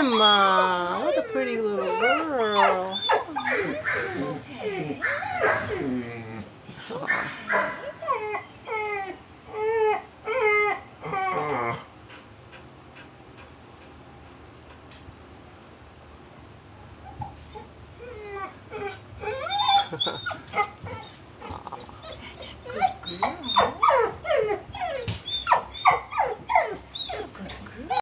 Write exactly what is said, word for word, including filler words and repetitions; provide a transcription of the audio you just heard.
Emma, what a pretty little girl. It's all